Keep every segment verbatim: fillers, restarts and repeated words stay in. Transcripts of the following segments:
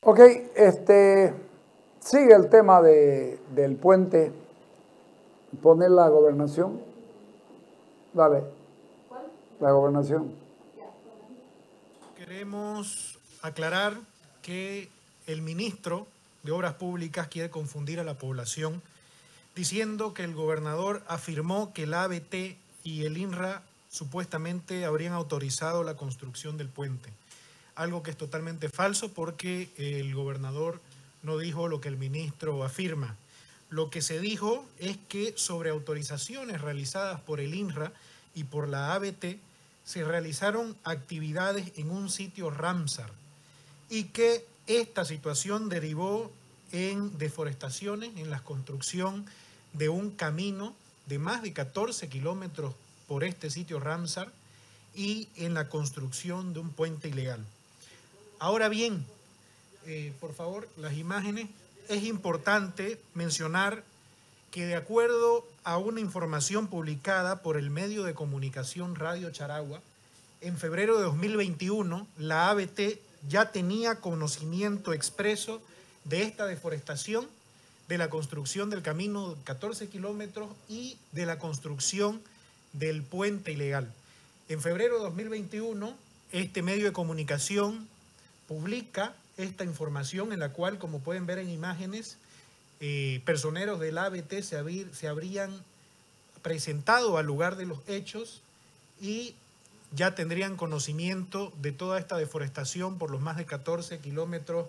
Ok, este, sigue el tema de, del puente, poner la gobernación. Dale. ¿Cuál? La gobernación. Queremos aclarar que el ministro de Obras Públicas quiere confundir a la población diciendo que el gobernador afirmó que el A B T y el INRA supuestamente habrían autorizado la construcción del puente. Algo que es totalmente falso porque el gobernador no dijo lo que el ministro afirma. Lo que se dijo es que sobre autorizaciones realizadas por el INRA y por la A B T se realizaron actividades en un sitio Ramsar y que esta situación derivó en deforestaciones, en la construcción de un camino de más de catorce kilómetros por este sitio Ramsar y en la construcción de un puente ilegal. Ahora bien, eh, por favor, las imágenes. Es importante mencionar que de acuerdo a una información publicada por el medio de comunicación Radio Charagua, en febrero de dos mil veintiuno, la A B T ya tenía conocimiento expreso de esta deforestación, de la construcción del camino de catorce kilómetros y de la construcción del puente ilegal. En febrero de dos mil veintiuno, este medio de comunicación publica esta información en la cual, como pueden ver en imágenes, eh, personeros del A B T se, habir, se habrían presentado al lugar de los hechos y ya tendrían conocimiento de toda esta deforestación por los más de catorce kilómetros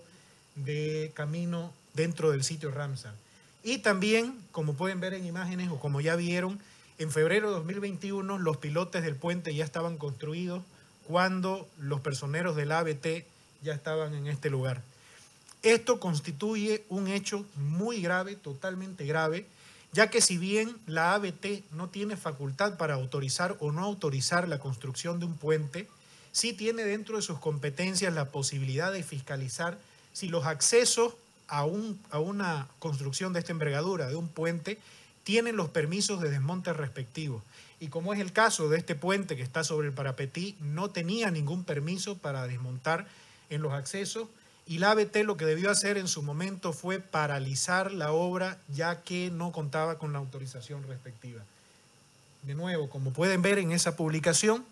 de camino dentro del sitio Ramsar. Y también, como pueden ver en imágenes o como ya vieron, en febrero de dos mil veintiuno los pilotes del puente ya estaban construidos cuando los personeros del A B T ya estaban en este lugar. Esto constituye un hecho muy grave, totalmente grave, ya que si bien la A B T no tiene facultad para autorizar o no autorizar la construcción de un puente, sí tiene dentro de sus competencias la posibilidad de fiscalizar si los accesos a, un, a una construcción de esta envergadura, de un puente, tienen los permisos de desmonte respectivos. Y como es el caso de este puente que está sobre el Parapetí, no tenía ningún permiso para desmontar en los accesos, y la A B T lo que debió hacer en su momento fue paralizar la obra, ya que no contaba con la autorización respectiva. De nuevo, como pueden ver en esa publicación,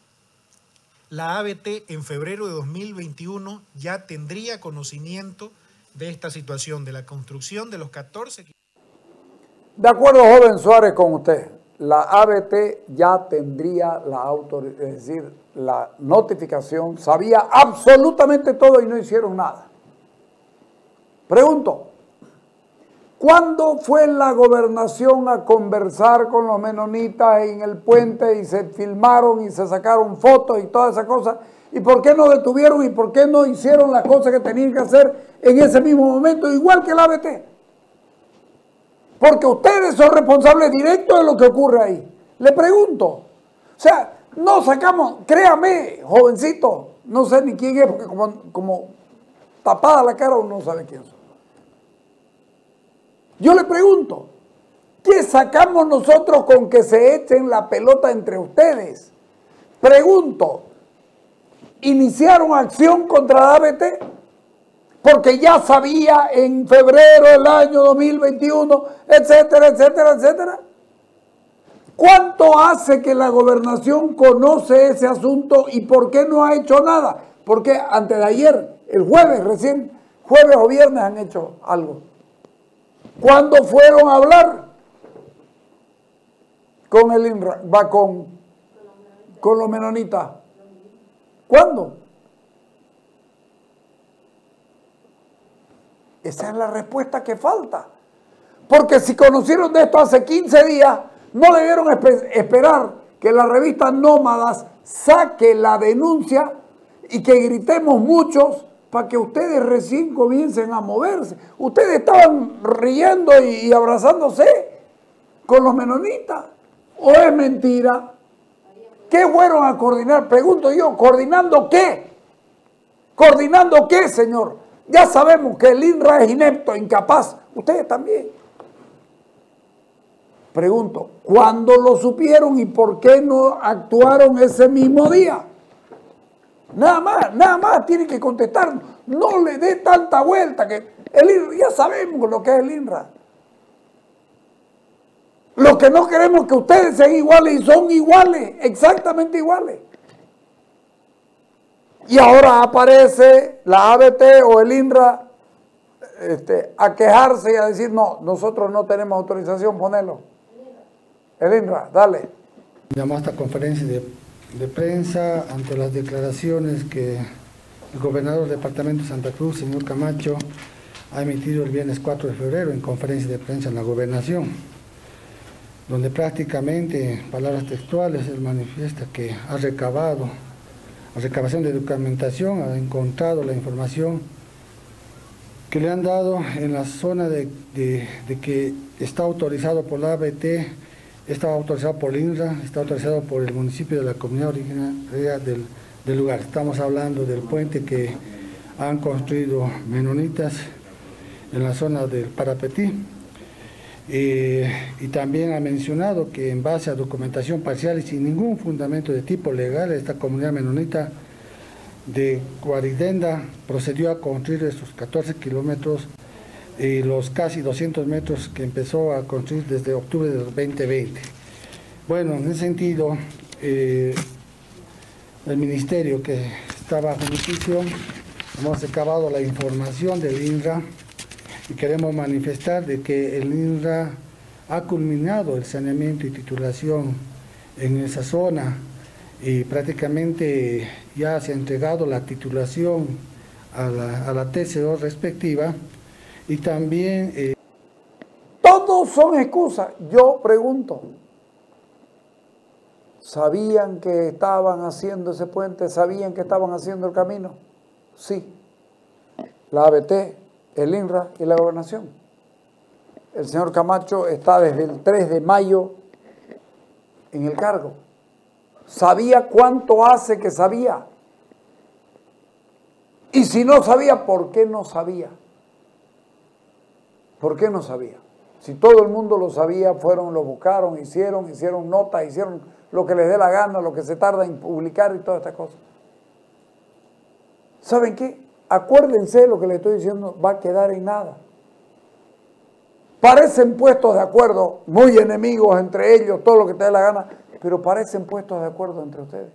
la A B T en febrero de dos mil veintiuno ya tendría conocimiento de esta situación, de la construcción de los catorce... De acuerdo, joven Suárez, con usted, la A B T ya tendría la autorización, es decir, la notificación, sabía absolutamente todo y no hicieron nada. Pregunto, ¿cuándo fue la gobernación a conversar con los menonitas en el puente y se filmaron y se sacaron fotos y toda esa cosa? ¿Y por qué no detuvieron y por qué no hicieron las cosas que tenían que hacer en ese mismo momento, igual que la A B T? Porque ustedes son responsables directos de lo que ocurre ahí. Le pregunto. O sea, no sacamos, créame, jovencito, no sé ni quién es, porque como, como tapada la cara uno no sabe quién son. Yo le pregunto, ¿qué sacamos nosotros con que se echen la pelota entre ustedes? Pregunto, ¿iniciaron acción contra la A B T? Porque ya sabía en febrero del año dos mil veintiuno, etcétera, etcétera, etcétera. ¿Cuánto hace que la gobernación conoce ese asunto y por qué no ha hecho nada? Porque antes de ayer, el jueves, recién, jueves o viernes han hecho algo. ¿Cuándo fueron a hablar con el INRA, va con, con los menonitas? ¿Cuándo? Esa es la respuesta que falta. Porque si conocieron de esto hace quince días, no debieron esperar que la revista Nómadas saque la denuncia y que gritemos muchos para que ustedes recién comiencen a moverse. Ustedes estaban riendo y abrazándose con los menonitas. ¿O es mentira? ¿Qué fueron a coordinar? Pregunto yo, ¿coordinando qué? ¿Coordinando qué, señor? Ya sabemos que el INRA es inepto, incapaz. Ustedes también. Pregunto, ¿cuándo lo supieron y por qué no actuaron ese mismo día? Nada más, nada más tienen que contestar. No le dé tanta vuelta, que el INRA, ya sabemos lo que es el INRA. Lo que no queremos es que ustedes sean iguales y son iguales, exactamente iguales. Y ahora aparece la A B T o el INRA este, a quejarse y a decir, no, nosotros no tenemos autorización, ponelo. El INRA, dale. Llamó a esta conferencia de, de prensa ante las declaraciones que el gobernador del departamento de Santa Cruz, señor Camacho, ha emitido el viernes cuatro de febrero en conferencia de prensa en la gobernación, donde prácticamente, en palabras textuales, él manifiesta que ha recabado, a recabación de documentación, ha encontrado la información que le han dado en la zona de, de, de que está autorizado por la A B T, está autorizado por el INRA, está autorizado por el municipio de la comunidad originaria del, del lugar. Estamos hablando del puente que han construido menonitas en la zona del Parapetí. Eh, y también ha mencionado que en base a documentación parcial y sin ningún fundamento de tipo legal, esta comunidad menonita de Guaridenda procedió a construir estos catorce kilómetros y los casi doscientos metros que empezó a construir desde octubre del veinte veinte. Bueno, en ese sentido, eh, el ministerio que está bajo jurisdicción, hemos recabado la información del INRA y queremos manifestar de que el INRA ha culminado el saneamiento y titulación en esa zona y prácticamente ya se ha entregado la titulación a la, a la T C O respectiva y también... Eh... Todos son excusas. Yo pregunto, ¿sabían que estaban haciendo ese puente? ¿Sabían que estaban haciendo el camino? Sí. La A B T, el INRA y la gobernación. El señor Camacho está desde el tres de mayo en el cargo. ¿Sabía cuánto hace que sabía? Y si no sabía, ¿por qué no sabía? ¿Por qué no sabía? Si todo el mundo lo sabía, fueron, lo buscaron, hicieron, hicieron notas, hicieron lo que les dé la gana, lo que se tarda en publicar y todas estas cosas. ¿Saben qué? Acuérdense, lo que les estoy diciendo va a quedar en nada. Parecen puestos de acuerdo, muy enemigos entre ellos, todo lo que te dé la gana, pero parecen puestos de acuerdo entre ustedes.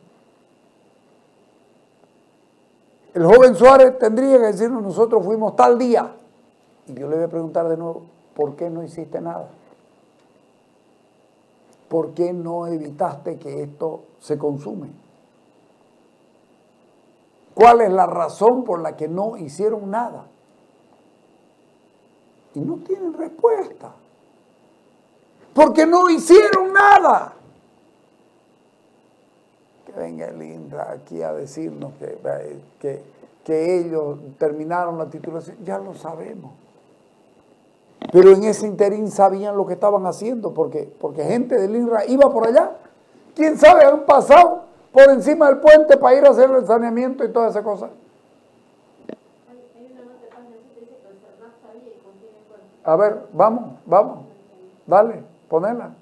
El joven Suárez tendría que decirnos, nosotros fuimos tal día. Y yo le voy a preguntar de nuevo, ¿por qué no hiciste nada? ¿Por qué no evitaste que esto se consume? ¿Cuál es la razón por la que no hicieron nada? Y no tienen respuesta. Porque no hicieron nada. Que venga el INRA aquí a decirnos que, que, que ellos terminaron la titulación. Ya lo sabemos. Pero en ese interín sabían lo que estaban haciendo, porque, porque gente del INRA iba por allá. ¿Quién sabe? Han pasado por encima del puente para ir a hacer el saneamiento y toda esa cosa. A ver, vamos, vamos. Dale, ponela.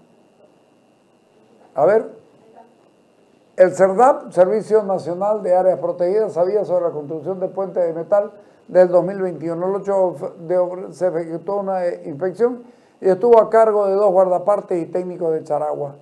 A ver. El CERDAP, Servicio Nacional de Áreas Protegidas, sabía sobre la construcción del puente de metal del dos mil veintiuno. El ocho de se efectuó una inspección y estuvo a cargo de dos guardapartes y técnicos de Charagua.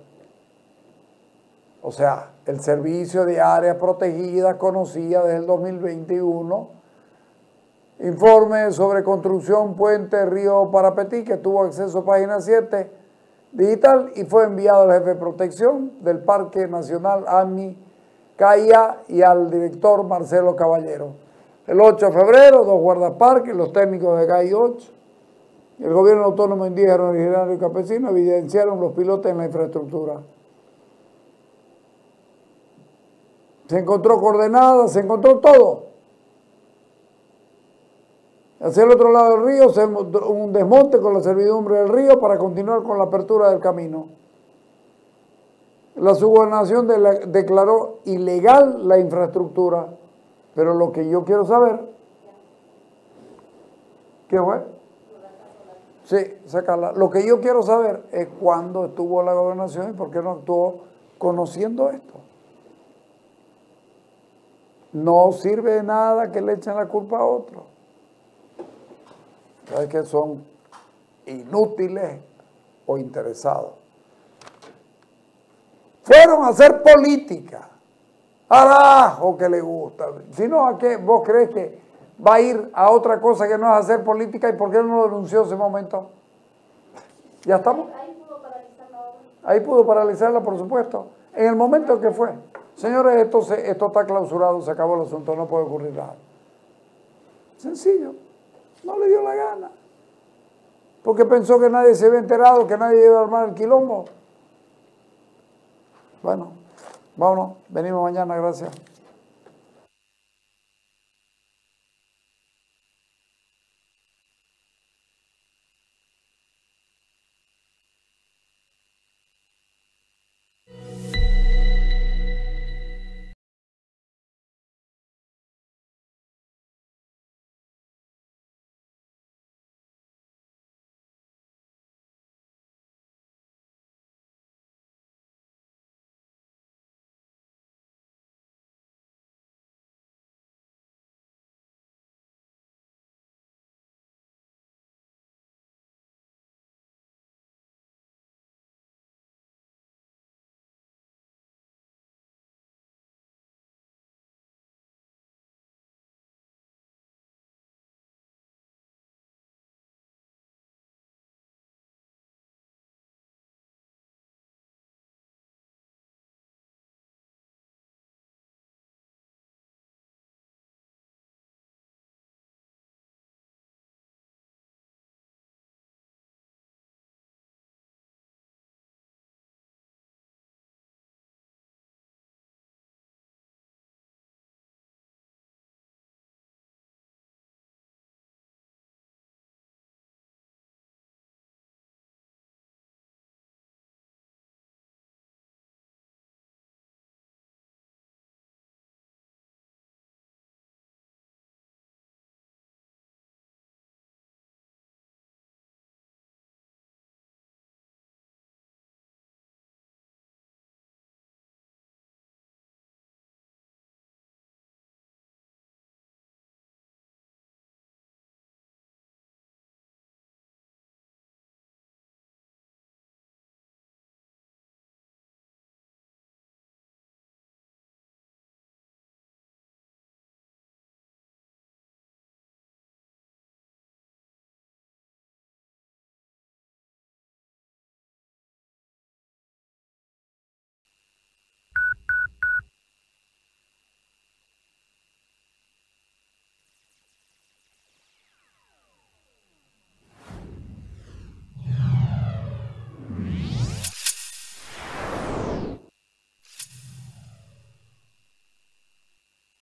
O sea, el Servicio de Áreas Protegidas conocía desde el dos mil veintiuno informe sobre construcción puente río Parapetí, que tuvo acceso a página siete digital y fue enviado al jefe de protección del Parque Nacional A M I C A I A y al director Marcelo Caballero. El ocho de febrero, dos guardaparques, los técnicos de C A I ocho, y el gobierno autónomo indígena, originario y campesino evidenciaron los pilotes en la infraestructura. Se encontró coordenadas, se encontró todo. Hacia el otro lado del río, se un desmonte con la servidumbre del río para continuar con la apertura del camino. La subgobernación de la, declaró ilegal la infraestructura, pero lo que yo quiero saber, ¿qué fue? Sí, sacarla. Lo que yo quiero saber es cuándo estuvo la gobernación y por qué no actuó conociendo esto. No sirve de nada que le echen la culpa a otro. ¿Sabes que son inútiles o interesados? Fueron a hacer política. Arajo que le gusta. Si no, ¿a qué vos crees que va a ir a otra cosa que no es hacer política? ¿Y por qué no lo denunció en ese momento? ¿Ya estamos? Ahí pudo paralizar la obra. Ahí pudo paralizarla, por supuesto. En el momento que fue. Señores, esto, se, esto está clausurado, se acabó el asunto, no puede ocurrir nada. Sencillo. No le dio la gana. Porque pensó que nadie se había enterado, que nadie iba a armar el quilombo. Bueno, vámonos. Venimos mañana, gracias.